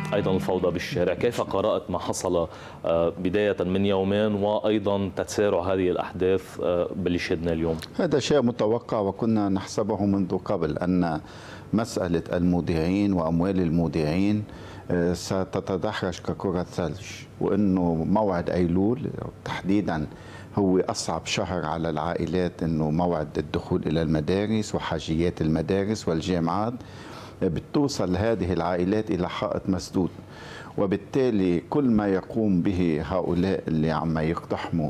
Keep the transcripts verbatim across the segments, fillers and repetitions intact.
أيضا الفوضى بالشارع. كيف قرأت ما حصل بداية من يومين وأيضا تسارع هذه الأحداث باللي شهدنا اليوم؟ هذا شيء متوقع وكنا نحسبه منذ قبل، أن مسألة المودعين وأموال المودعين ستتدحرج ككرة ثلج، وأنه موعد أيلول تحديدا هو أصعب شهر على العائلات، أنه موعد الدخول إلى المدارس وحاجيات المدارس والجامعات، بتوصل هذه العائلات إلى حائط مسدود. وبالتالي كل ما يقوم به هؤلاء اللي عم يقتحموا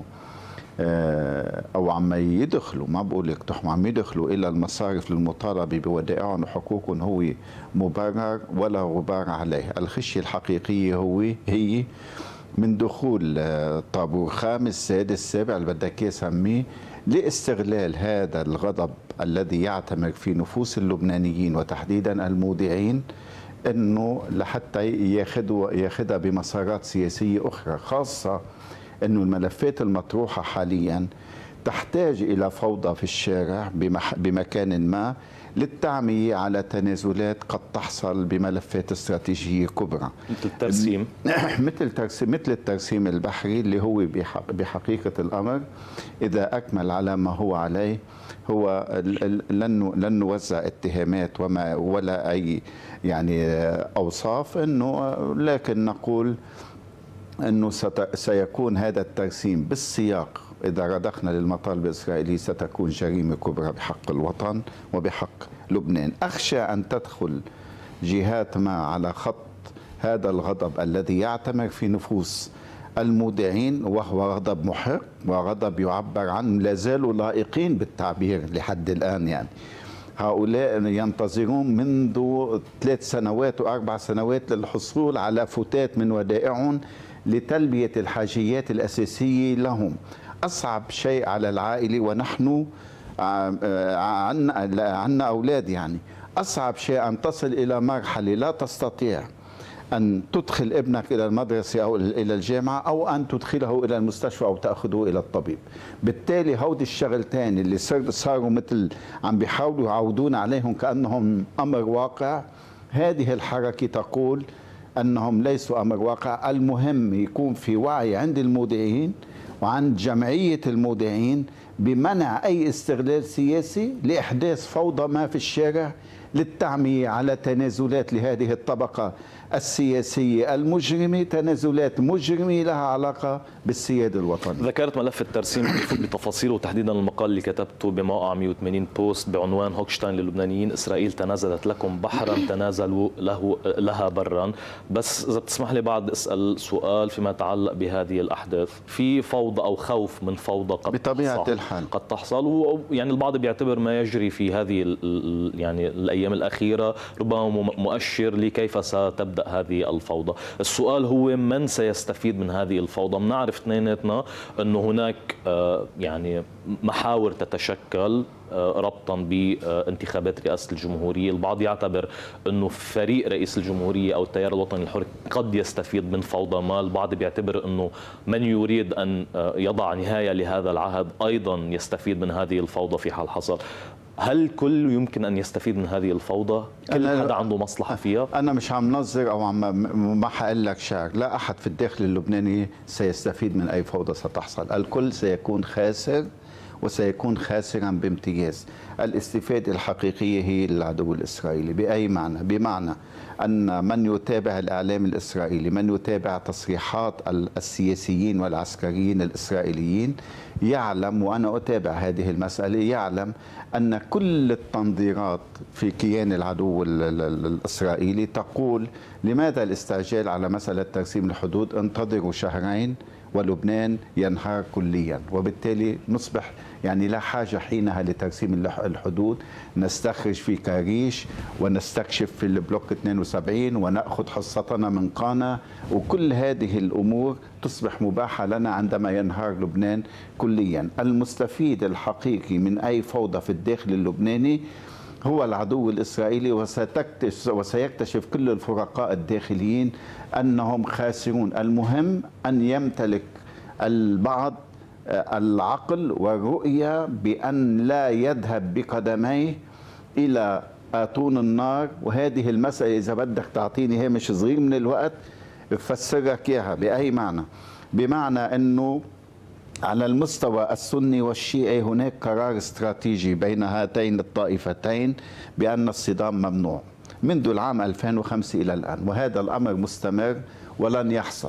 أو عم يدخلوا، ما بقول يقتحموا، عم يدخلوا إلى المصارف للمطالبة بودائعهم وحقوقهم، هو مبرر ولا غبار عليه. الخشية الحقيقية هو هي من دخول طابور خامس سادس سابع اللي بدك اياه سميه، لاستغلال هذا الغضب الذي يعتمر في نفوس اللبنانيين وتحديدا المودعين، انه لحتى ياخذوا ياخذها بمسارات سياسيه اخرى، خاصه انه الملفات المطروحه حاليا تحتاج الى فوضى في الشارع بمكان ما للتعمية على تنازلات قد تحصل بملفات استراتيجية كبرى، مثل الترسيم مثل ترسيم مثل الترسيم البحري، اللي هو بحقيقة الأمر إذا أكمل على ما هو عليه هو لن لن نوزع اتهامات وما ولا أي يعني أوصاف، إنه لكن نقول أنه سيكون هذا الترسيم بالسياق. إذا رضخنا للمطالب الإسرائيلية ستكون جريمة كبرى بحق الوطن وبحق لبنان. أخشى أن تدخل جهات ما على خط هذا الغضب الذي يعتمر في نفوس المودعين، وهو غضب محق وغضب يعبر عنه لا زالوا لائقين بالتعبير لحد الآن. يعني هؤلاء ينتظرون منذ ثلاث سنوات وأربع سنوات للحصول على فتات من ودائعهم لتلبية الحاجيات الأساسية لهم. أصعب شيء على العائلة، ونحن عنا عنا أولاد، يعني أصعب شيء أن تصل إلى مرحلة لا تستطيع أن تدخل ابنك إلى المدرسة أو إلى الجامعة، أو أن تدخله إلى المستشفى أو تأخذه إلى الطبيب. بالتالي هودي الشغلتين اللي صاروا مثل عم بيحاولوا يعودون عليهم كأنهم أمر واقع، هذه الحركة تقول أنهم ليسوا أمر واقع. المهم يكون في وعي عند المودعين وعند جمعية المودعين بمنع أي استغلال سياسي لإحداث فوضى ما في الشارع للتعمية على تنازلات لهذه الطبقة السياسية المجرمة، تنازلات مجرمة لها علاقة بالسيادة الوطنية. ذكرت ملف الترسيم بتفاصيله، وتحديدا المقال اللي كتبته بموقع مئة وثمانين بوست بعنوان هوكشتاين للبنانيين: إسرائيل تنازلت لكم بحرا تنازلوا له لها برا. بس إذا بتسمح لي بعد أسأل سؤال فيما يتعلق بهذه الأحداث. في فوضى أو خوف من فوضى قد بطبيعة تحصل الحال قد تحصل، ويعني البعض بيعتبر ما يجري في هذه يعني الأيام الأخيرة ربما مؤشر لكيف ستبدأ هذه الفوضى. السؤال هو من سيستفيد من هذه الفوضى؟ بنعرف اثنيناتنا أنه هناك يعني محاور تتشكل ربطا بانتخابات رئاسة الجمهورية. البعض يعتبر أنه فريق رئيس الجمهورية أو التيار الوطني الحر قد يستفيد من فوضى ما. البعض بيعتبر أنه من يريد أن يضع نهاية لهذا العهد أيضا يستفيد من هذه الفوضى في حال حصل. هل كل يمكن أن يستفيد من هذه الفوضى؟ كل حدا عنده مصلحة فيها؟ أنا مش عم نظر أو عم ما حقول لك شعر، لا أحد في الداخل اللبناني سيستفيد من أي فوضى ستحصل. الكل سيكون خاسر وسيكون خاسرا بامتياز. الاستفادة الحقيقية هي العدو الإسرائيلي. بأي معنى؟ بمعنى أن من يتابع الإعلام الإسرائيلي، من يتابع تصريحات السياسيين والعسكريين الإسرائيليين يعلم، وأنا أتابع هذه المسألة، يعلم أن كل التنظيرات في كيان العدو الإسرائيلي تقول لماذا الاستعجال على مسألة ترسيم الحدود؟ انتظروا شهرين ولبنان ينهار كليا، وبالتالي نصبح يعني لا حاجة حينها لترسيم الحدود. نستخرج في كاريش ونستكشف في البلوك اثنين وسبعين ونأخذ حصتنا من قانا، وكل هذه الأمور تصبح مباحة لنا عندما ينهار لبنان كليا. المستفيد الحقيقي من أي فوضى في الداخل اللبناني هو العدو الإسرائيلي، وسيكتشف كل الفرقاء الداخليين أنهم خاسرون. المهم أن يمتلك البعض العقل والرؤية بأن لا يذهب بقدميه إلى آتون النار. وهذه المسألة إذا بدك تعطيني هامش صغير من الوقت بفسرك إياها بأي معنى. بمعنى أنه على المستوى السني والشيعي هناك قرار استراتيجي بين هاتين الطائفتين بأن الصدام ممنوع منذ العام ألفين وخمسة إلى الآن، وهذا الأمر مستمر ولن يحصل.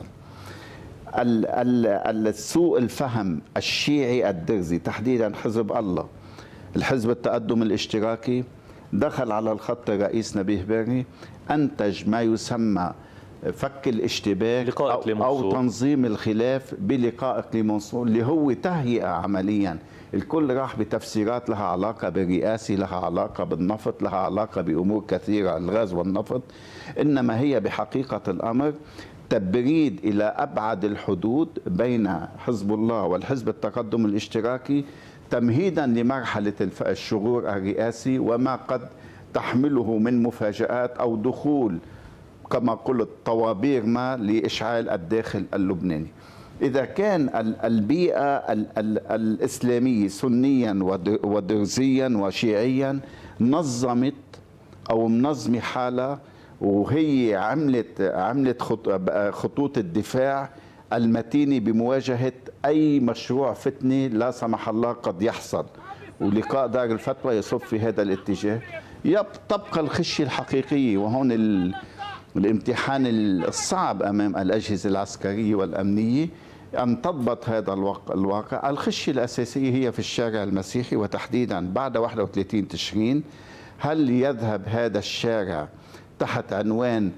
سوء الفهم الشيعي الدرزي تحديدا حزب الله، الحزب التقدم الاشتراكي، دخل على الخط الرئيس نبيه بيري، أنتج ما يسمى فك الاشتباك أو, أو تنظيم الخلاف بلقاء كليمنسون، اللي هو تهيئة عمليا. الكل راح بتفسيرات لها علاقة بالرئاسة، لها علاقة بالنفط، لها علاقة بأمور كثيرة، الغاز والنفط، إنما هي بحقيقة الأمر تبريد إلى أبعد الحدود بين حزب الله والحزب التقدم الاشتراكي، تمهيدا لمرحلة الشغور الرئاسي وما قد تحمله من مفاجآت أو دخول كما قلت طوابير ما لإشعال الداخل اللبناني. إذا كان البيئة الإسلامية سنيا ودرزيا وشيعيا نظمت أو منظمة حالها، وهي عملت عملت خطوط الدفاع المتينة بمواجهة أي مشروع فتنة لا سمح الله قد يحصل، ولقاء دار الفتوى يصب في هذا الاتجاه. تبقى الخشية الحقيقية، وهون الامتحان الصعب أمام الأجهزة العسكرية والأمنية أن تضبط هذا الواقع. الخشية الأساسية هي في الشارع المسيحي، وتحديدا بعد واحد وثلاثين تشرين. هل يذهب هذا الشارع تحت عنوان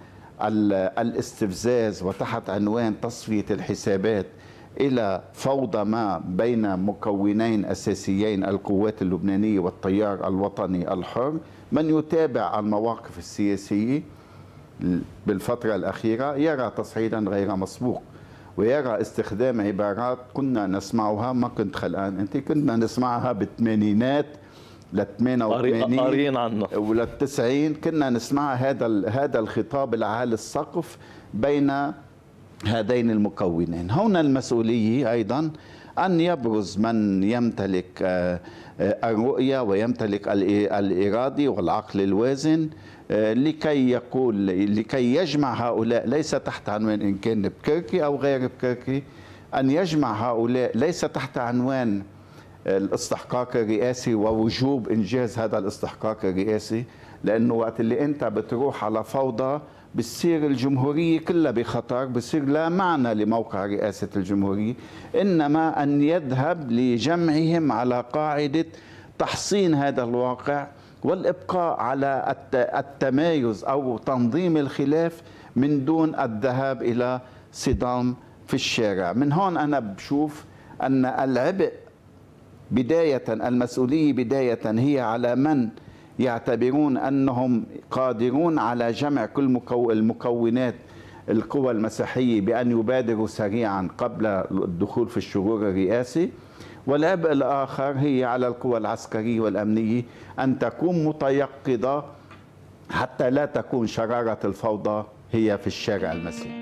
الاستفزاز وتحت عنوان تصفية الحسابات إلى فوضى ما بين مكونين أساسيين، القوات اللبنانية والتيار الوطني الحر؟ من يتابع المواقف السياسية بالفترة الأخيرة يرى تصعيدا غير مسبوق، ويرى استخدام عبارات كنا نسمعها، ما كنت خلقان أنت، كنا نسمعها بالثمانينات ل ثمانية وثمانين ولا تسعين، كنا نسمع هذا هذا الخطاب العالي السقف بين هذين المكونين. هنا المسؤولية أيضا أن يبرز من يمتلك الرؤية ويمتلك الإرادة والعقل الوازن لكي يقول لكي يجمع هؤلاء ليس تحت عنوان إن كان بكركي أو غير بكركي، أن يجمع هؤلاء ليس تحت عنوان الاستحقاق الرئاسي ووجوب إنجاز هذا الاستحقاق الرئاسي، لأنه وقت اللي أنت بتروح على فوضى بتصير الجمهورية كلها بخطر، بصير لا معنى لموقع رئاسة الجمهورية، إنما أن يذهب لجمعهم على قاعدة تحصين هذا الواقع والإبقاء على التمايز أو تنظيم الخلاف من دون الذهاب إلى صدام في الشارع. من هون أنا بشوف أن العبء بداية، المسؤولية بداية هي على من يعتبرون أنهم قادرون على جمع كل المكونات القوى المسيحية بأن يبادروا سريعا قبل الدخول في الشغور الرئاسي، والعبء الآخر هي على القوى العسكرية والأمنية أن تكون متيقظة حتى لا تكون شرارة الفوضى هي في الشارع المسيحي.